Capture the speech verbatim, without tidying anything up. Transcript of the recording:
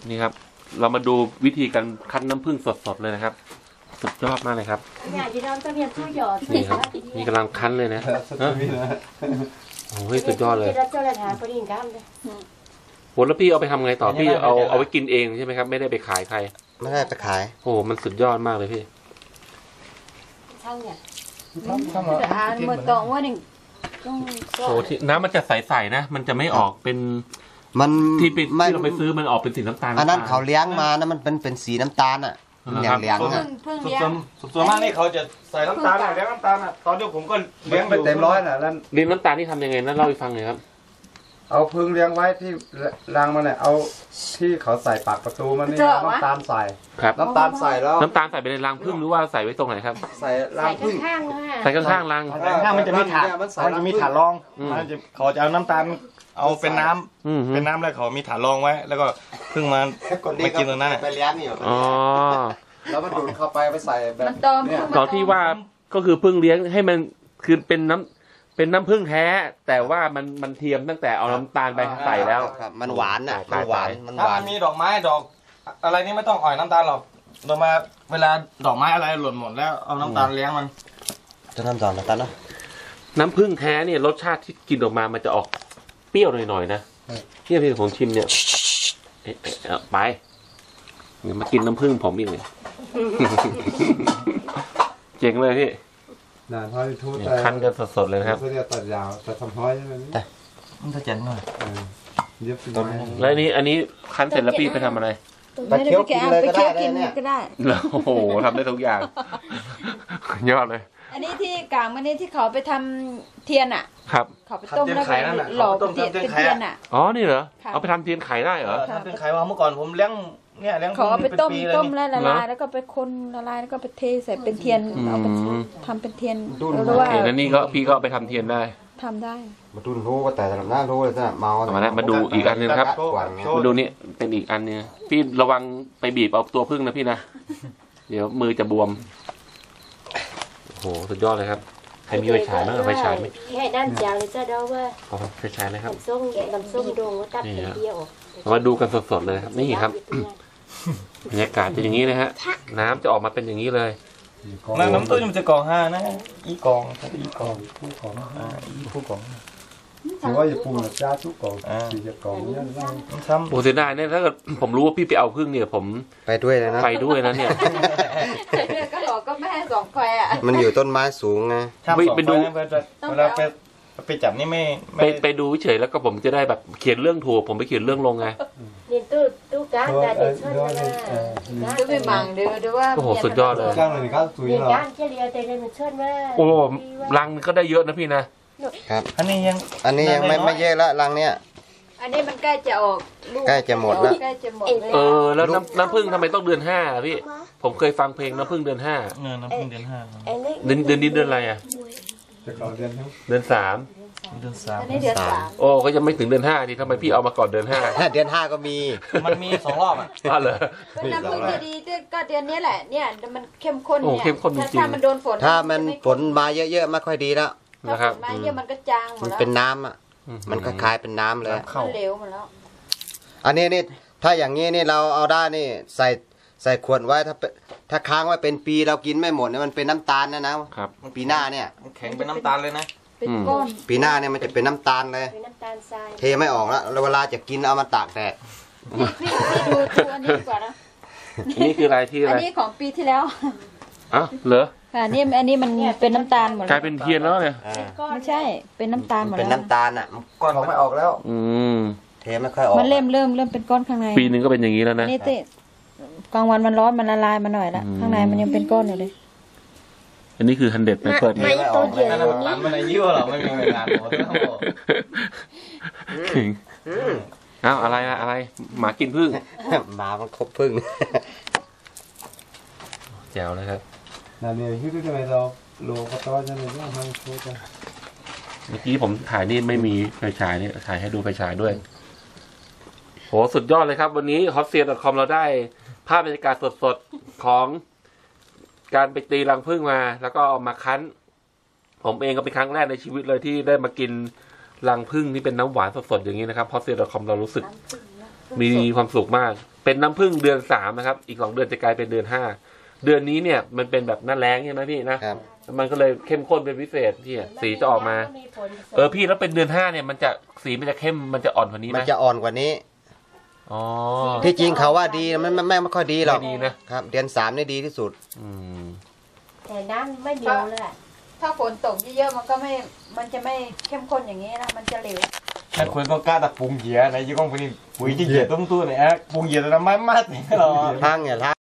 นี่ครับเรามาดูวิธีการคั้นน้ำผึ้งสดๆเลยนะครับสุดยอดมากเลยครับนี่ครับนี่กำลังคั้นเลยนะโอ้ยสุดยอดเลยโหแล้วพี่เอาไปทำไงต่อพี่เอาเอาไว้กินเองใช่ไหมครับไม่ได้ไปขายใครไม่ได้ไปขายโอ้มันสุดยอดมากเลยพี่ช่างเนี่ยอ่านเมื่อตองว่าหนึ่งโอ้ที่น้ำมันจะใสๆนะมันจะไม่ออกเป็นมันที่ที่เราไปซื้อมันออกเป็นสีน้ำตาลอันนั้นเขาเลี้ยงมานะมันเป็นเป็นสีน้ำตาลอ่ะอย่างเลี้ยงอ่ะส่วนมากนี่เขาจะใส่น้ำตาลเลี้ยงน้ำตาลอ่ะตอนนี้ผมก็เลี้ยงไปเต็มร้อยน่ะแล้วเลี้ยงน้ำตาลนี่ทำยังไงนั่นเล่าให้ฟังหน่อยครับเอาพึ่งเลี้ยงไว้ที่รังมันเนี่ยเอาที่เขาใส่ปากประตูมันนี่น้ำตาลใส่ครับน้ำตาลใส่แล้วน้ำตาลใส่ไปในรังพึ่งหรือว่าใส่ไว้ตรงไหนครับใส่รังพึ่งใส่ข้างๆรังข้างมันจะมีถาดมันจะมีถาดรองมันจะเขาจะเอาน้ำตาลเอาเป็นน้ำเป็นน้ำแล้วเขามีถาดรองไว้แล้วก็พึ่งมาไม่กินตรงนั้นไปเลี้ยงอยู่อ๋อแล้วมันดูดเข้าไปไปใส่แบบตอนที่ว่าก็คือพึ่งเลี้ยงให้มันคือเป็นน้ำเป็นน้ำผึ้งแท้แต่ว่ามันมันเทียมตั้งแต่เอาน้ำตาลไปใส่แล้วมันหวานอ่ะมันหวานมันหวานมีดอกไม้ดอกอะไรนี่ไม่ต้องอ่อยน้ำตาลหรอกเรามาเวลาดอกไม้อะไรหล่นหมดแล้วเอาน้ำตาลเลี้ยงมันจะน้ำตาลน้ำตาลเนาะน้ำผึ้งแท้เนี่ยรสชาติที่กินออกมามันจะออกเปรี้ยวหน่อยๆนะที่พี่ผมชิมเนี่ยไปเดี๋ยวมากินน้ำผึ้งผมอีกเลยเจ๋งเลยพี่น่าทอดทุกคั้นกันสดๆเลยครับเขาจะตัดยาวแต่ทำห้อยใช่ไหมนี่มันจะเจ๋งหน่อยเย็บต้นแล้วนี้อันนี้คั้นเสร็จแล้วพี่ไปทำอะไรไปเคี้ยวกินเลยก็ได้เนี่ยแล้วโอ้โหทำได้ทุกอย่างยอดเลยอันนี้ที่กลางมันนี่ที่เขาไปทำเทียนอ่ะครับเขาไปต้มแล้วก็หล่อเป็นเทียนอ่ะอ๋อนี่เหรอเอาไปทำเทียนไขได้เหรอทำเทียนไขว่าเมื่อก่อนผมเลี้ยงเนี่ยเลี้ยงเขาเอาไปต้มต้มแล้วละลายแล้วก็ไปคนละลายแล้วก็ไปเทใส่เป็นเทียนเอาไปทำเป็นเทียนหรือว่าแล้วนี่ก็พี่ก็ไปทำเทียนได้ทำได้มาดูรู้ก็แต่ลำหน้ารู้เลยนะเมามาแล้วมาดูอีกอันนึงครับมาดูนี่เป็นอีกอันนึงพี่ระวังไปบีบเอาตัวพึ่งนะพี่นะเดี๋ยวมือจะบวมโอ้โหสุดยอดเลยครับใครมีไฟฉายมั้งไฟฉายไหมให้ด้านจางเลยจ้าเดาว่าอ๋อไฟฉายเลยครับน้ำส้มน้ำส้มดงก็ตัดเดียวมาดูกันสดๆเลยครับนี่ครับบรรยากาศเป็นอย่างนี้นะฮะน้ำจะออกมาเป็นอย่างนี้เลยน้ำตุ้ยมันจะกองห้านะอีกองอีกองผู้กองอ่าอีผู้กองถือว่าอย่าปูนจ้าทุกกองสี่จะกองเนี่ยซ้ำโอ้เสียดายเนี่ยถ้าเกิดผมรู้ว่าพี่ไปเอาพึ่งเนี่ยผมไปด้วยเลยนะไปด้วยนะเนี่ยก็หลอกก็แม่สองแควอ่ะมันอยู่ต้นไม้สูงไงไปดูเวลาไปไปจับนี่ไม่ไปไปดูเฉยแล้วก็ผมจะได้แบบเขียนเรื่องถูกผมไปเขียนเรื่องลงไงเรียนตู้ตู้การจะเด็กชนนะตู้ไม่บังเดี๋ยวเดี๋ยวว่าโอ้โหสุดยอดเลยจ้างเลยก็ตุยเหรอการเฉลี่ยแต่เรียนชนว่าโอ้รังก็ได้เยอะนะพี่นะครับอันนี้ยังอันนี้ยังไม่ไม่เยอะละรังเนี้ยอันนี้มันใกล้จะออกใกล้จะหมดแล้วใกล้จะหมดเออแล้วน้ำน้ำผึ้งทำไมต้องเดือนห้าพี่ผมเคยฟังเพลงน้ำผึ้งเดือนห้าเออน้ำผึ้งเดือนห้าเดือนเดือนนี้เดือนอะไรอ่ะเดือนเดือนสามเดือนสามเดือนสามโอ้ก็ยังไม่ถึงเดือนห้าดิทำไมพี่เอามาก่อนเดือนห้าเดือนห้าก็มีมันมีสองรอบอ่ะอ๋อเหรอน้ำผึ้งจะดีก็เดือนนี้แหละเนี่ยมันเข้มข้นเนี่ยถ้ามันโดนฝนถ้ามันฝนมาเยอะๆไม่ค่อยดีแล้วนะครับมาเยอะมันก็จางหมดมันแล้วเป็นน้ำอ่ะมันคล้ายๆเป็นน้ำเลยมันเหลวหมดแล้วอันนี้นี่ถ้าอย่างนี้นี่เราเอาได้นี่ใส่ใส่ขวดไว้ถ้าถ้าค้างไว้เป็นปีเรากินไม่หมดเนี่ยมันเป็นน้ำตาลนะนะครับปีหน้าเนี่ยมันแข็งเป็นน้ำตาลเลยนะเป็นก้อนปีหน้าเนี่ยมันจะเป็นน้ำตาลเลยเป็นน้ำตาลทรายเทไม่ออกแล้วเวลาจะกินเอามาตากแดดพี่ดูดูอันนี้ก่อนนะอันนี้คืออะไรที่อะไรอันนี้ของปีที่แล้วอ๋อเหรอค่ะนี่อันนี้มันเป็นน้ำตาลหมดกลายเป็นเทียนแล้วเนี่ยไม่ใช่เป็นน้ำตาลหมดแล้วเป็นน้ำตาลอ่ะก้อนของไม่ออกแล้วอืมเทไม่ค่อยออกมันเริ่มเริ่มเริ่มเป็นก้อนข้างในปีนึงก็เป็นอย่างนี้แล้วนะนี่ติกลางวันมันร้อนมันละลายมาหน่อยละข้างในมันยังเป็นก้อนอยู่เลยอันนี้คือฮันเด็ดไปเปิดไม่ตัวเดียวนี้มันอะไรยิ่งหรอไม่มีเวลาหมดแล้วถึงอ้าวอะไรอะอะไรหมากินพึ่งหมามันคบพึ่งแจ๋วเลยครับนั่นเนี่ยที่ที่ไหนเราโลก็ต้อนจะเลยว่ามันโคตรเมื่อกี้ผมถ่ายนี่ไม่มีไฟฉายนี่ถ่ายให้ดูไฟฉายด้วยโหสุดยอดเลยครับวันนี้ ฮอตเซียร์ ดอท คอม เราได้ภาพบรรยากาศสดๆของการไปตีรังผึ้งมาแล้วก็เอามาคั้นผมเองก็เป็นครั้งแรกในชีวิตเลยที่ได้มากินรังผึ้งที่เป็นน้ำหวานสดๆอย่างนี้นะครับ ฮอตเซียร์ ดอท คอม เรารู้สึกมีความสุขมากเป็นน้ำผึ้งเดือนสามนะครับ อีกสองเดือนจะกลายเป็นเดือนห้าเดือนนี้เนี่ยมันเป็นแบบหน้าแล้งใช่ไหมพี่นะครับ มันก็เลยเข้มข้นเป็นพิเศษพี่อะสีจะออกมาเออพี่แล้วเป็นเดือนห้าเนี่ยมันจะสีมันจะเข้มมันจะอ่อนกว่านี้ไหมมันจะอ่อนกว่านี้อ๋อที่จริงเขาว่าดีมันไม่ไม่ไม่ค่อยดีหรอกไม่ดีนะครับเดือนสามนี่ดีที่สุดอืมแต่น้ำไม่เหนียวเลยอะถ้าฝนตกเยอะๆมันก็ไม่มันจะไม่เข้มข้นอย่างนี้นะมันจะเหลวถ้าคุณต้องกล้าตะปรุงเหยียนะยี่ก้องพวกนี้ปุ๋ยที่เหยียต้มตู้เนี่ยปรุงเหยียแต่น้ำมันมากเลยหรอทางเนี่ย